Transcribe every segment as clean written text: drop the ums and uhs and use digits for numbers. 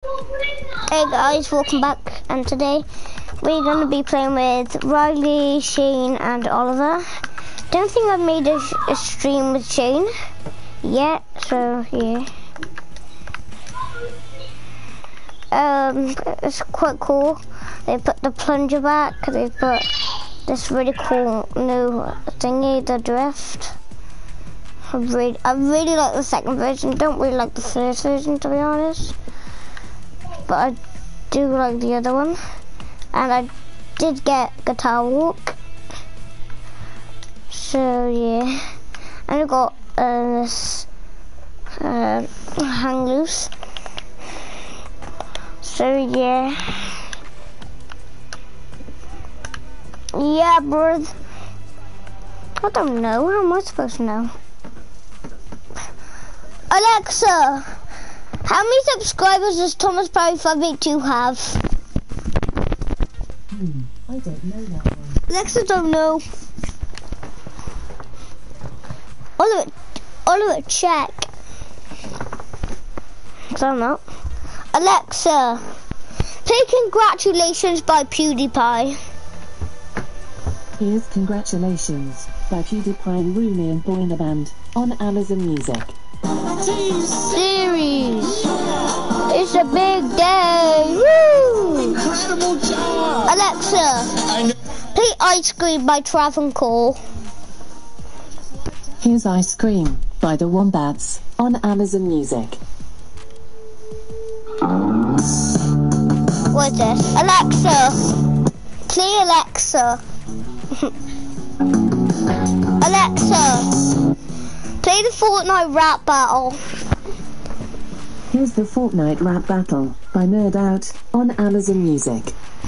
Hey guys, welcome back, and today we're going to be playing with Riley, Shane and Oliver. Don't think I've made a stream with Shane yet, so yeah. It's quite cool. They put the plunger back, they put this really cool new thingy, the drift. I really like the second version, don't really like the first version to be honest. But I do like the other one. And I did get Guitar Walk. So yeah. And I got this Hang Loose. So yeah. Yeah, bro. I don't know. How am I supposed to know? Alexa, how many subscribers does Thomas Parry 582 have? I don't know that one. Alexa don't know. Oliver, check. I don't know. Alexa, play Congratulations by PewDiePie. Here's Congratulations by PewDiePie and Rooney and Boy in the Band on Amazon Music. Series. It's a big day. Woo! Incredible job! Alexa, play Ice Cream by Travancore. Here's Ice Cream by the Wombats on Amazon Music. What's this? Alexa, play Alexa. Alexa, play the Fortnite rap battle. Here's the Fortnite rap battle by Nerd Out on Amazon Music.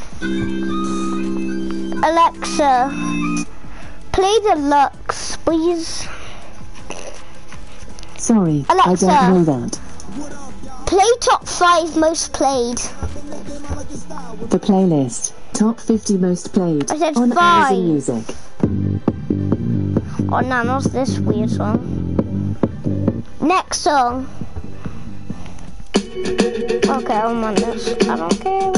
Alexa, play Deluxe, please. Sorry, Alexa, I don't know that. play top 5 most played. The playlist, top 50 most played I said on 5. Amazon Music. Oh no, not this weird song. Next song. Okay, I'm on this. I don't care.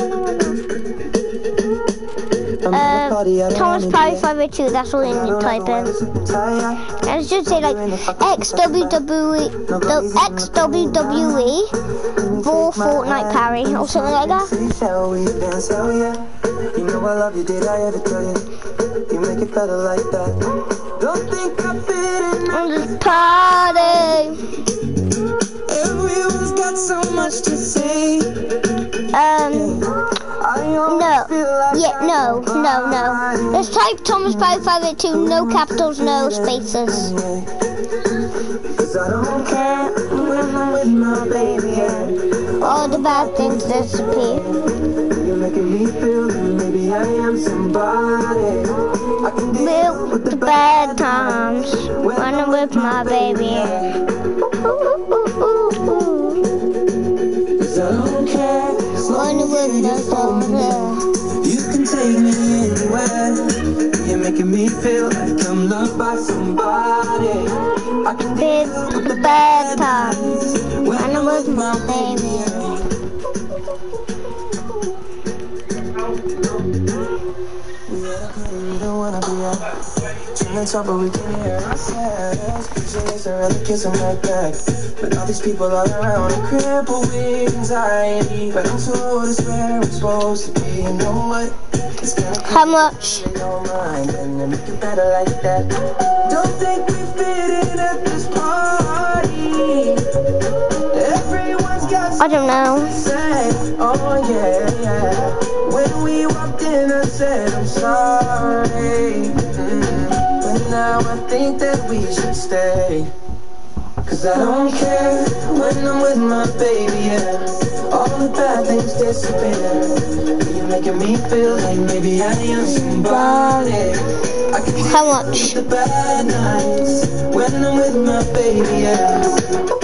Thomas Parry 582, that's all you need to type in. And it should say like XWWE for Fortnite Parry or something like that. You know I love you, did I ever tell you? You make it better like that. Don't think I fit in On this party. Everyone's got so much to say. No. Let's type Thomas Parry 582, no capitals, no spaces. Cause I don't care when I'm with my baby. All the bad things disappear. You're making me feel that maybe I am somebody. I can deal With the bad times when I'm with my baby. Cause I don't care as long When I'm with my as you can take me anywhere. You're making me feel like I'm loved by somebody. I can deal with the bad times when I'm with my baby. Trying to talk, but we can hear ourselves. Pictures are rather kissing right back. But all these people all around are crippled with anxiety. But I'm told it's where we're supposed to be. You know what? It's gonna How much? they don't mind, and they make it better like that. Don't think we fit in at this party. Everyone's got I don't know. something to say. Oh yeah. When we walked in, I said I'm sorry. But now I think that we should stay. Cause I don't care when I'm with my baby, yeah. All the bad things disappear. You're making me feel like maybe I am somebody. I can deal How much? with the bad nights when I'm with my baby, yeah.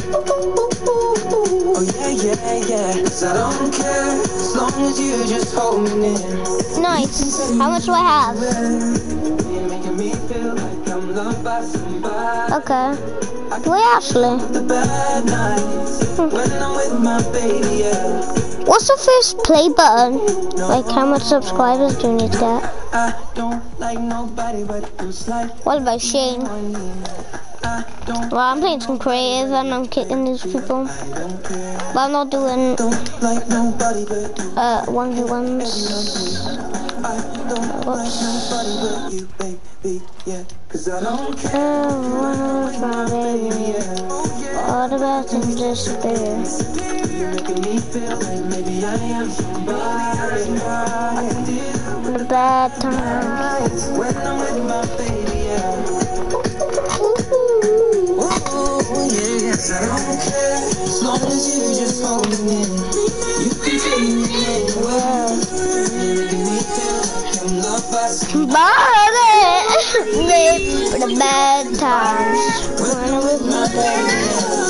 Oh yeah. Cause I don't care as long as you just hold me near. Nice. How much do I have? You're making me feel like I'm I'm loved by somebody. Okay. Wait, actually. The bad nights when I'm with my baby, yeah. What's the first play button? Like, how much subscribers do you need to get? I don't like nobody but it's like What about Shane? I don't Well, I'm playing some creative and I'm kicking these people. But I'm not doing like nobody but you. 1v1s. I don't like nobody but you, baby, yeah. 'Cause I don't care. All the bad things disappear. You're making me feel like maybe I am somebody. I can deal with The bad times. when I'm with my baby, yeah. Oh, yes, I don't care. As long as you just hold me in. You can take me anywhere. You're making me feel like I'm loved by somebody. For the bad times. When I'm with my baby.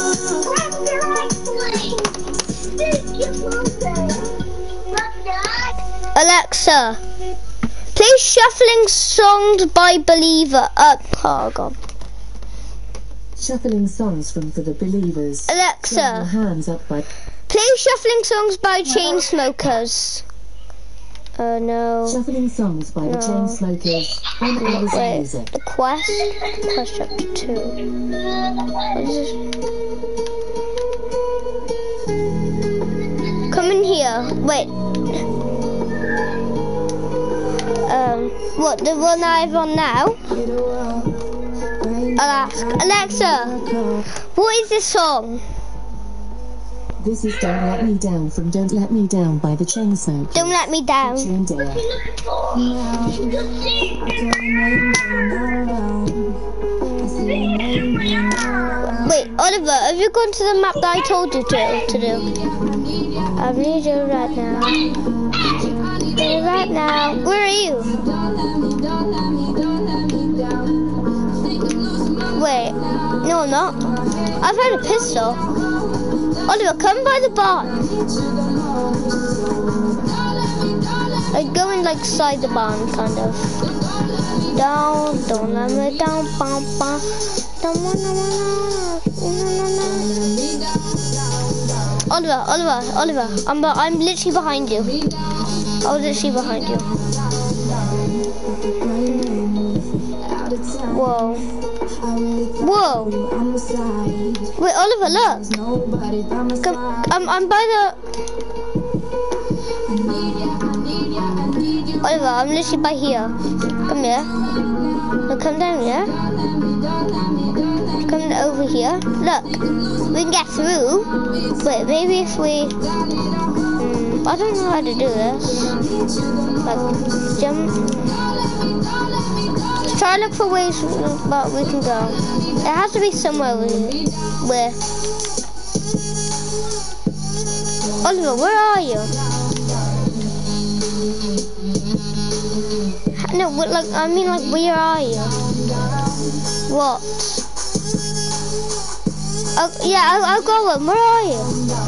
Alexa, play Shuffling Songs by Believer. Oh god. Shuffling songs from For the Believers. Turn your Alexa, hands up by play Shuffling Songs by Chainsmokers. No. Shuffling songs by the Chainsmokers on Alice Wait, Music. the Quest chapter 2. What is this? Come in here. Wait. What, the one I have on now? I'll ask. Alexa, what is this song? This is Don't Let Me Down from Don't Let Me Down by the Chainsmokers. Don't Let Me Down. Featuring Dea. Wait, Oliver, have you gone to the map that I told you to do? I need you right now. Right now. Where are you? Wait, no, I'm not. I've had a pistol. Oliver, come by the barn. Like going like side the barn, kind of. Down, don't let me down, bum bum. Don't wanna. Oliver, I'm literally behind you. I was literally behind you. Whoa. Whoa. Wait, Oliver, look. Come, I'm by the... Oliver, I'm literally by here. Come here. No, come down here. Come over here. Look. We can get through. Wait, maybe if we... I don't know how to do this. Like, jump. Try to look for ways but we can go. There has to be somewhere where... Oliver, where are you? No, like, I mean, like, where are you? What? Yeah, I'll go on. Where are you?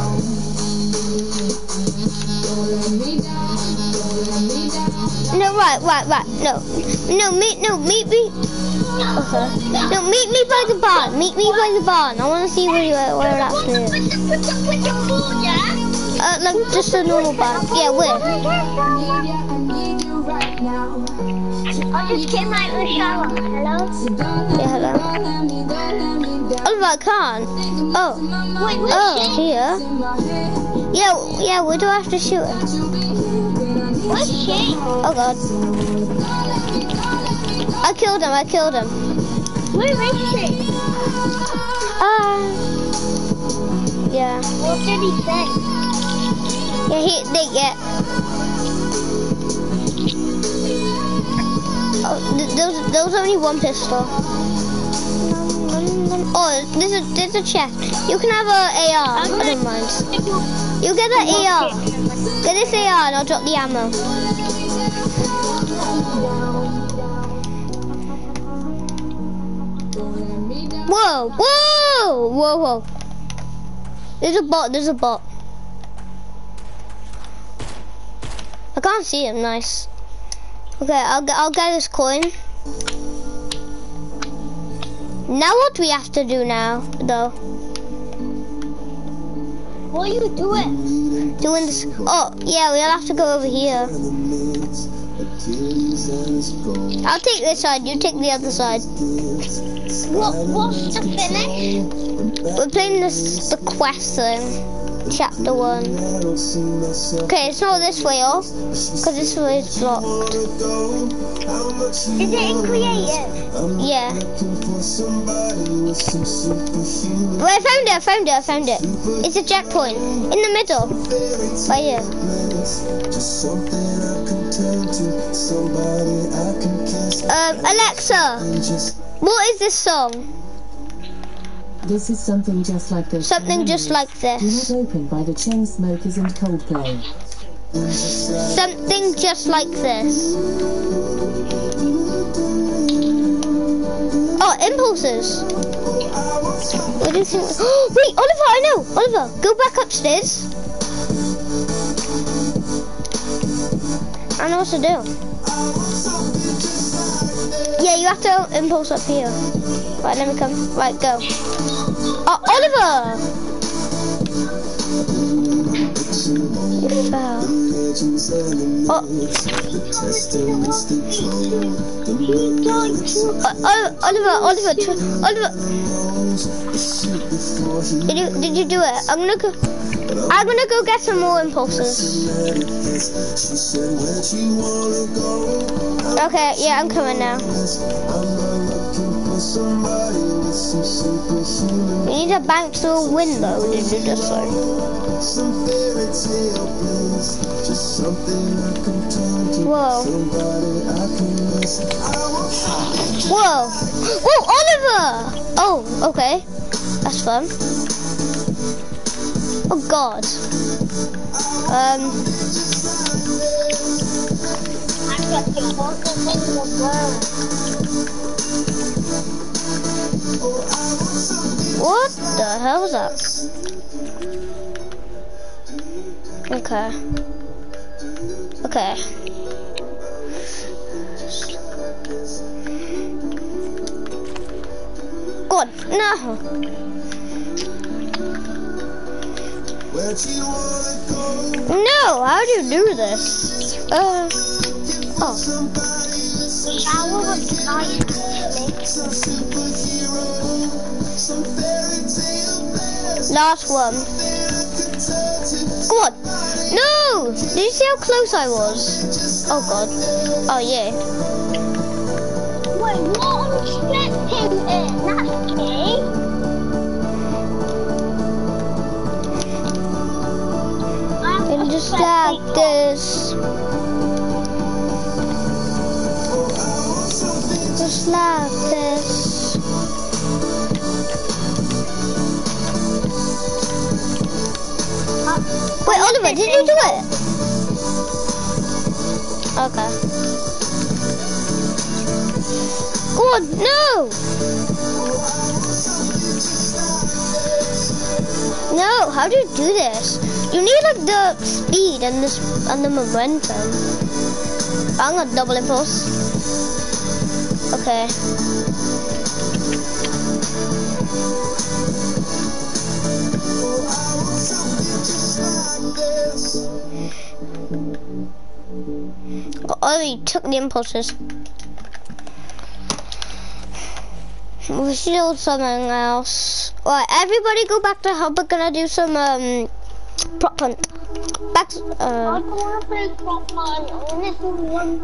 No, right. No, meet me. Okay. No, meet me by the barn. Meet me by the barn. I want to see where it actually is. Like just a normal barn. Yeah, where? I just came out of the shower. Hello? Yeah, hello. Oliver, I can't. Oh. Wait, where's Oh, she? here. Yeah, where do I have to shoot her? Where's she? Oh god. I killed him. Where is she? Yeah. What did he say? Yeah. Oh, there was only one pistol. Oh, there's a chest. You can have a AR. I don't mind. You get the AR. Get this AR and I'll drop the ammo. Whoa. There's a bot. I can't see him, nice. Okay, I'll get this coin. Now what we have to do now, though? What are you doing? Doing this. Oh, yeah, we'll have to go over here. I'll take this side, you take the other side. What's the finish? We're playing the quest thing. Chapter 1. Okay, it's not this way off, because this way is blocked. Is it in creative? Yeah. Well, I found it. It's a checkpoint. In the middle. Right here. Alexa, what is this song? This is Something Just Like This. Something Just Like Do This. Not Open by the Chainsmokers and Coldplay. Something Just Like This. Oh, impulses. What do you think? Wait, Oliver, I know. Oliver, go back upstairs. I know what to do. Yeah, you have to impulse up here. Right, let me come. Right, go. Oh, Oliver! You fell. Oh. Oliver. Did you do it? I'm gonna go get some more impulses. Okay, yeah, I'm coming now. You need to bounce through a window to do this one. Whoa. Whoa. Whoa, Oliver! Oh, okay. That's fun. Oh, God. What the hell is that? Okay. God, no. No, how do you do this? Oh. Shower was nice, Last one. God, no! Did you see how close I was? Oh God. Oh yeah. Wait, what? I'm expecting it. That's okay. And just like this. Just like this. Wait, Oliver, did you do it? Okay. God, no! No, how do you do this? You need like the speed and the momentum. I'm gonna double impulse. Okay. Oh, you took the impulses. We should do something else. Right, everybody go back to hub. We're gonna do some prop hunt. Back. I don't want to play prop hunt. I want to do one.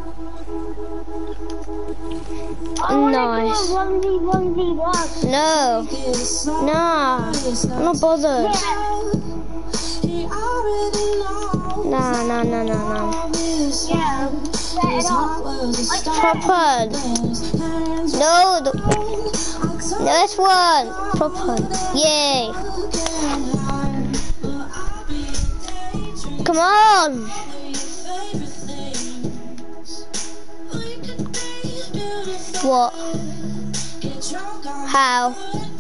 I want to do a 1v1. No. Nah. I'm not bothered. Nah. Yeah. Set it up. Prop hunt. No. This one. Prop hunt. Yay. Come on. What? How?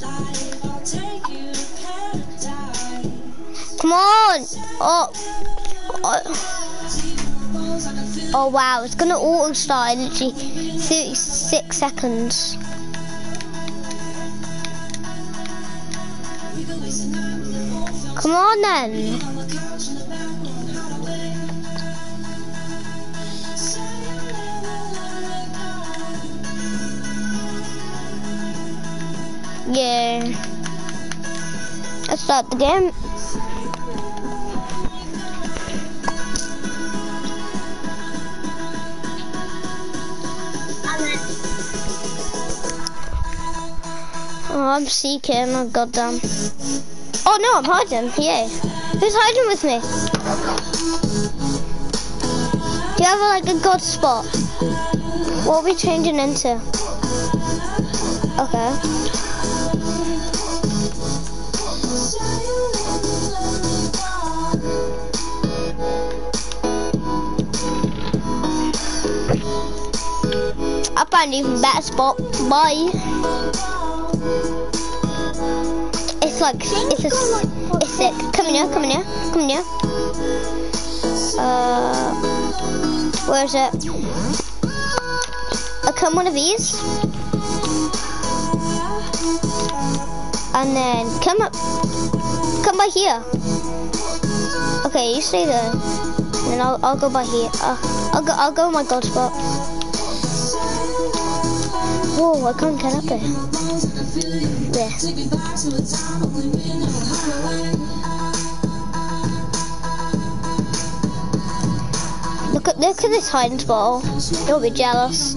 Come on. Oh wow, it's gonna auto start in literally 36 seconds. Come on then. Yeah. Let's start the game. Oh, I'm seeking. Oh, goddamn. Oh, no, I'm hiding. Yay. Who's hiding with me? Do you have, like, a god spot? What are we changing into? Okay. I found an even better spot. Bye. It's like, it's sick. Come in here, come in here, come in here. Where is it? I come one of these. And then come up, come by here. Okay, you stay there. And then I'll go by here. I'll go my god spot. Whoa, I can't get up there. There. Look at this hiding spot. You'll be jealous.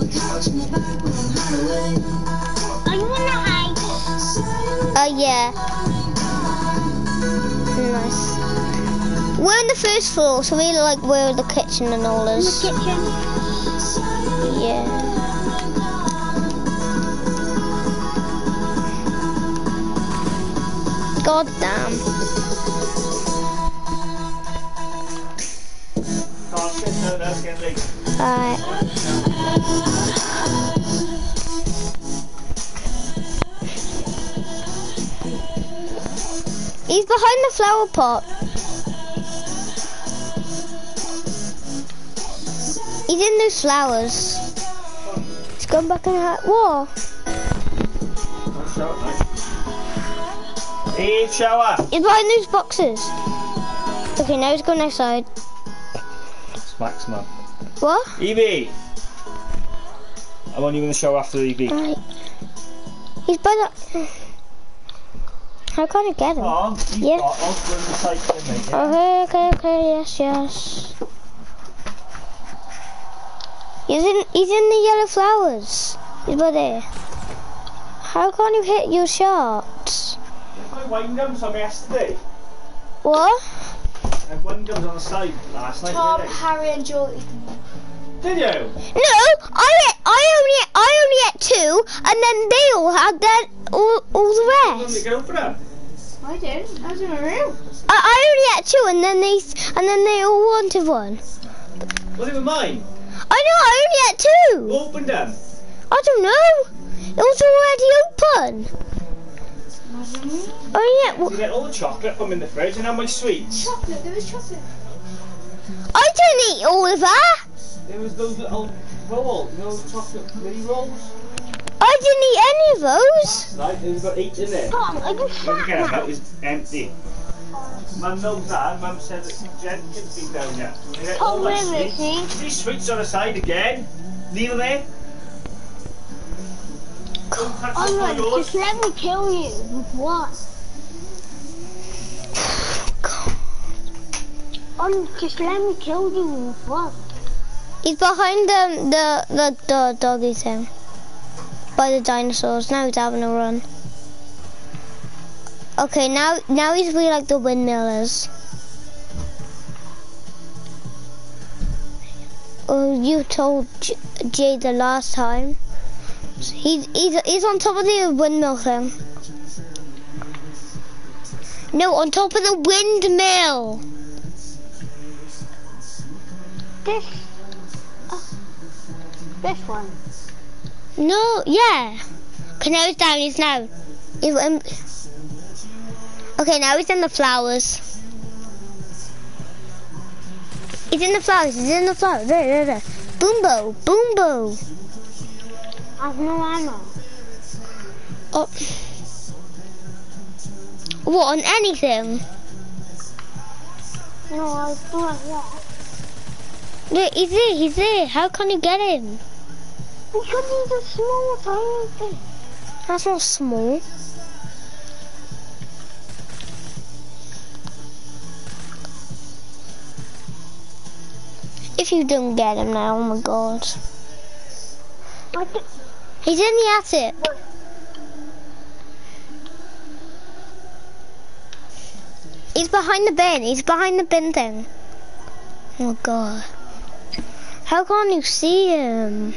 Are you in the hide? Yeah. Nice. We're on the first floor, so we're like where the kitchen and all is. In the kitchen? Yeah. God damn. Alright. He's behind the flower pot. He's in those flowers. He's gone back in the wall. Eve, shower. He's behind those boxes. Okay, now he's going outside. Smacks, man. What? Evie! I want you in the shower after Evie. Right. He's by the... How can I get him? Oh, Yeah. Okay, yes. He's in the yellow flowers. He's by there. How can you hit your shots? My wine gums on me yesterday. What? I had wine gums on the side last night. Tom, Didn't Harry and Joy. you? No, I only ate 2, and then they all had all the rest. Go for them. I didn't. I was in my room. I only ate 2, and then they all wanted one. Was it with mine? I know, I only ate 2. Who opened them? I don't know. It was already open. Oh yeah. You get all the chocolate from in the fridge and how much sweets? Chocolate. There was chocolate. I didn't eat all of that. There was those little rolls, you know, chocolate mini rolls. I didn't eat any of those. Right, there's about 8 in there. Tom, are you Look fat at now? that is empty. Mum knows that. Mum said that Jen can be down there. They get all Tom, my where is sweets. he? These sweets on the side again. Leave them there. Alright, just let me kill you. With what? Just let me kill you with what? He's behind the doggy thing. By the dinosaurs. Now he's having a run. Okay, now he's where like the windmill is. Oh, you told Jay the last time. He's on top of the windmill thing. No, on top of the windmill. This one. No, yeah. Okay, now he's down. He's now. Okay, now he's in the flowers. He's in the flowers. He's in the flowers. There. Boombo, boombo. I have no ammo. Oh. What, on anything? No, I was not there. Yeah, he's there. How can you get him? Because he's a small, tiny thing. That's not small. If you don't get him now, oh my god. He's in the attic. He's behind the bin. He's behind the bin thing. Oh my god. How can't you see him?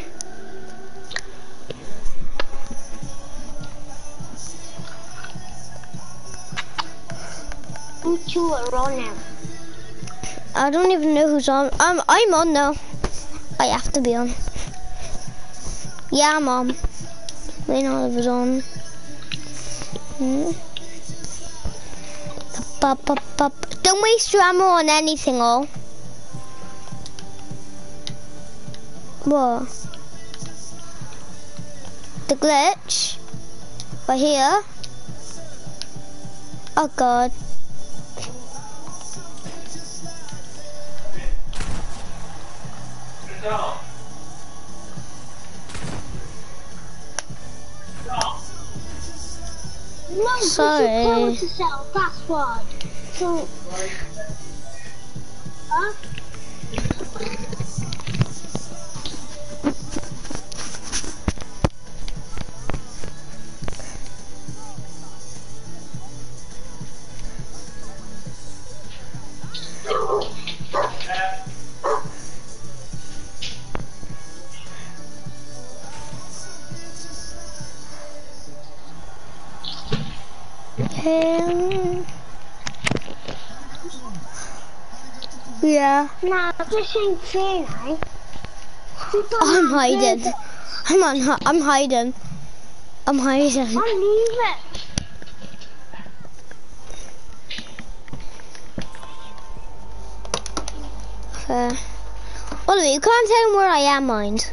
You are on now. I don't even know who's on. I'm on now. I have to be on. Yeah, I'm on. Wayne Oliver's on. Don't waste your ammo on anything, all. What? The glitch? Right here? Oh god. No, sorry. You're supposed to set a password. So, huh? Yeah. Nah, this ain't fair, eh? I'm hiding. I'm hiding. I'm hiding. I'll leave it. Oliver, you can't tell him where I am, mind.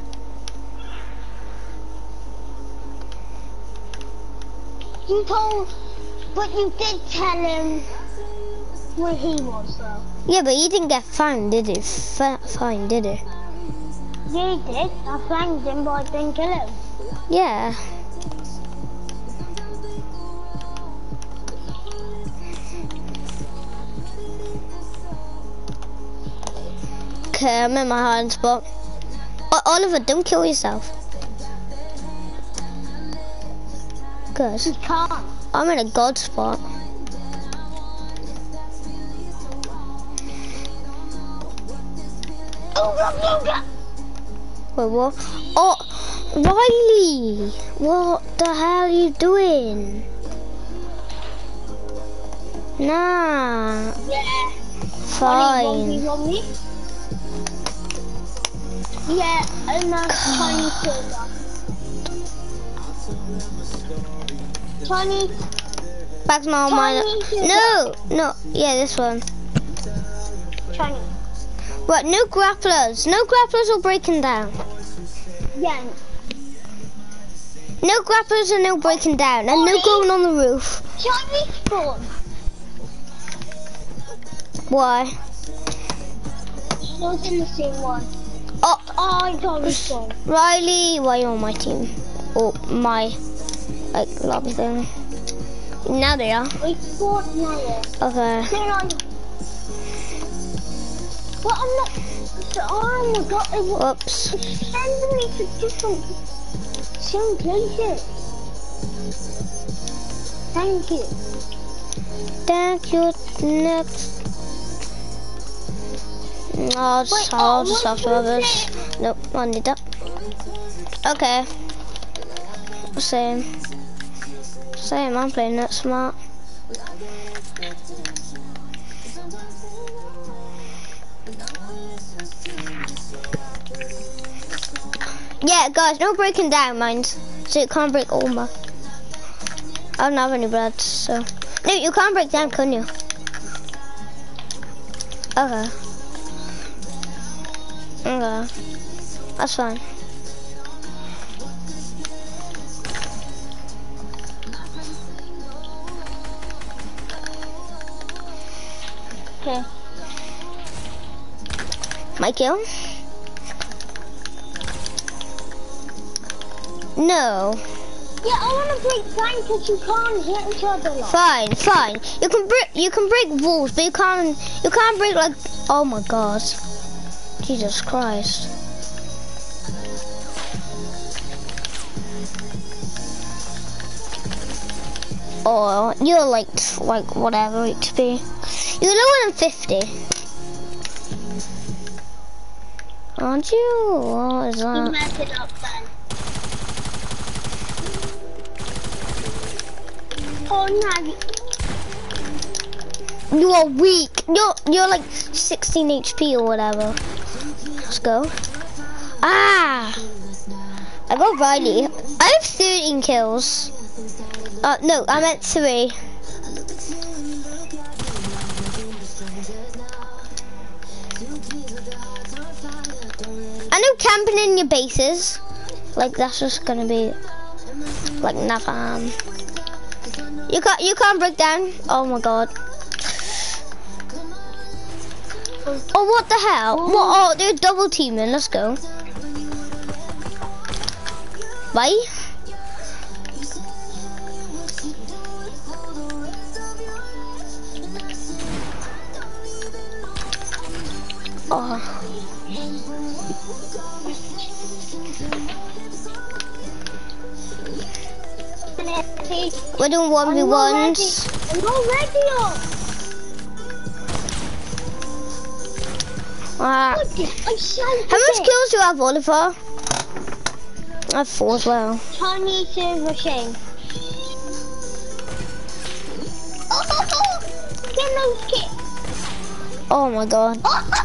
You told, but you did tell him where he was, though. Yeah, but he didn't get found, did he? Fine, did he? Yeah, he did. I found him, but I didn't kill him. Yeah. Okay, I'm in my hiding spot. Oliver, don't kill yourself. Good. He can't. I'm in a god spot. Wait, what? Oh, Riley! What the hell are you doing? Nah. Yeah. Fine. Me? Yeah, and that's Tiny Silver. Tiny. Back now, mine. No. Yeah, this one. Tiny. Right, no grapplers. No grapplers or breaking down. Yeah. No grapplers and no breaking down. And no going on the roof. Tiny spawn. Why? Not in the same one. Oh, I don't spawn. Riley, why are you on my team? Or my, like, lobby thing. Now they are. We spawned now. Okay. They're on. But I'm not. Oh my god, Whoops. it's sending me to different places. Thank you. Thank you. Next. I'll just have to have this. Nope, I need that. Okay. Same, I'm playing that smart. Yeah, guys, no breaking down, mind. So you can't break all my... I don't have any bread, so... No, you can't break down, can you? Okay. Okay. That's fine. Okay. My kill? No. Yeah, I want to break down because you can't hit each other. Like. Fine, fine. You can break walls, but you can't break like. Oh my God. Jesus Christ. Oh, you're like whatever HP. You're lower than 50. Aren't you? What is You that? messed it up then. Oh no. You are weak. You're like 16 HP or whatever. Let's go. Ah! I got Riley. I have 13 kills. No, I meant 3. I know camping in your bases. Like that's just gonna be like nothing. You can't break down. Oh my God. Oh, what the hell? What? Oh, they're double teaming. Let's go. Bye. Oh. We're doing 1v1s. I'm not ready. How much kills do you have, Oliver? I have 4 as well. Tiny silver shame. Get those kicks. Oh my God.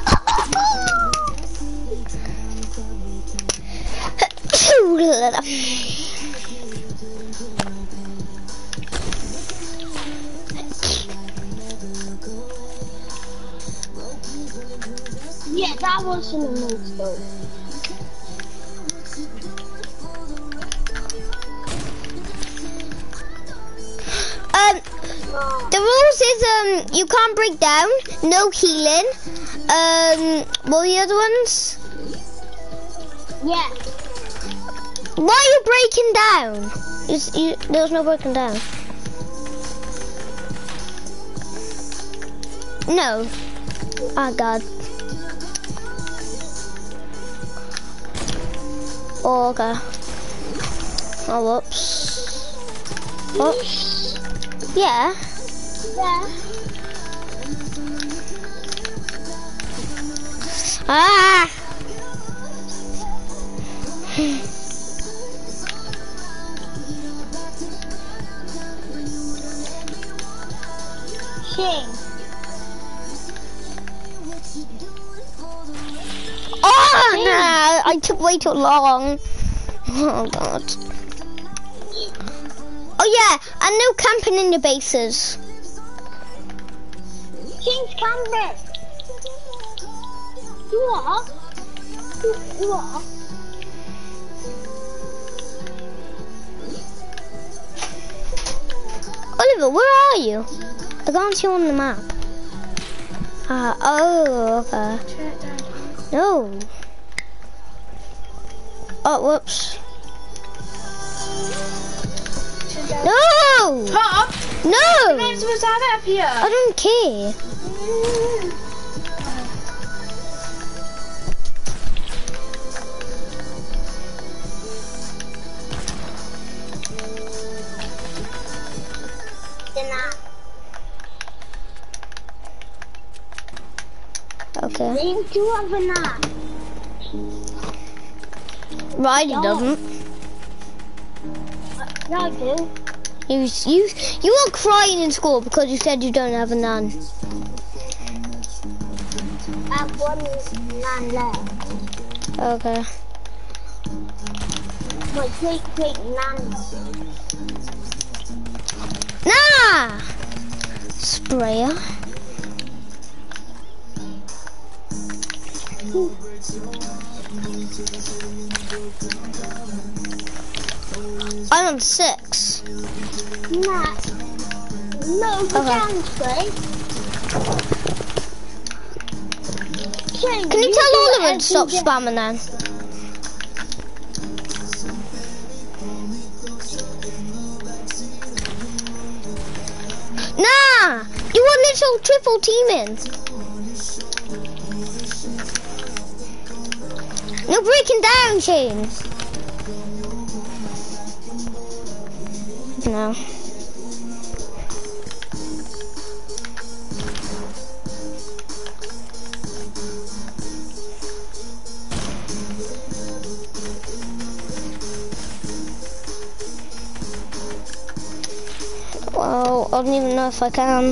Yeah, that wasn't a move though. The rules is you can't break down, no healing. What were the other ones? Yeah. Why are you breaking down? There was no breaking down. No. Oh God. Oh, okay. Oh, whoops. Oh. Yeah. Yeah. Ah! Shame. Oh no! I took way too long. Oh God. Oh yeah, and no camping in your bases. King's camping. You are. You are. Oliver, where are you? I can't see you on the map. Oh, okay. No. Oh, whoops. No! Pop! No! You're not supposed to have it up here. I don't care. Okay. They do have a knife. Riley doesn't. Yeah, I do. You were crying in school because you said you don't have a nan. I have one nan left. Okay. My great nan. Nah! Sprayer. I'm on 6. Nah. No, you Okay. can spray. So Can you tell Oliver to stop spamming then? Nah! You want little triple teaming. No breaking down, Shane. No. Well, I don't even know if I can.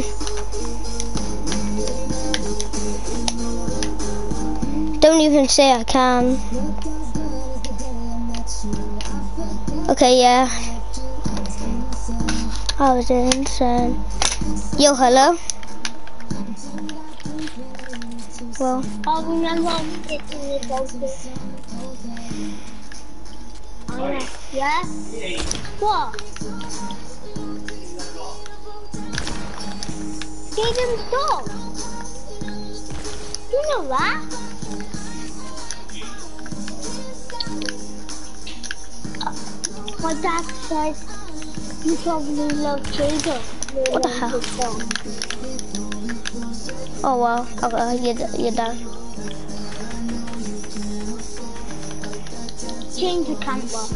Don't even say I can. Okay, yeah. I was insane. Yo, hello. Well. I remember getting the focus. Yeah? What? Get him stop. You know that? My dad says you probably love Jaden. What the hell? Oh wow, okay, you're done. Change the camera.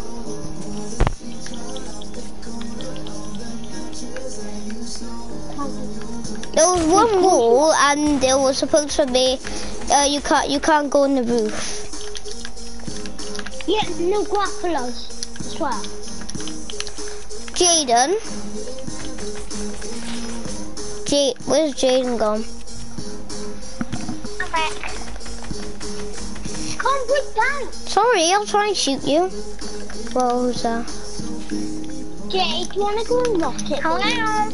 There was one wall, and there was supposed to be. You can't go on the roof. Yeah, no grapplers. I swear. Jaden. Where's Jaden gone? I'm back. Can't break down. Sorry, I'll try and shoot you. Whoa, who's that? Jay, do you want to go and rock it? Hello.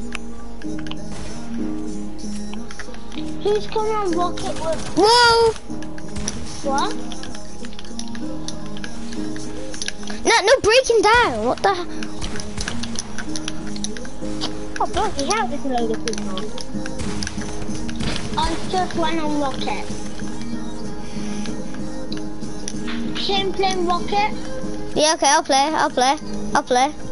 Who's coming on rocket with? Whoa! What? No breaking down. What the? Oh, bloody hell, there's a load of people. I just went on rocket. Shane playing rocket? Yeah, okay, I'll play.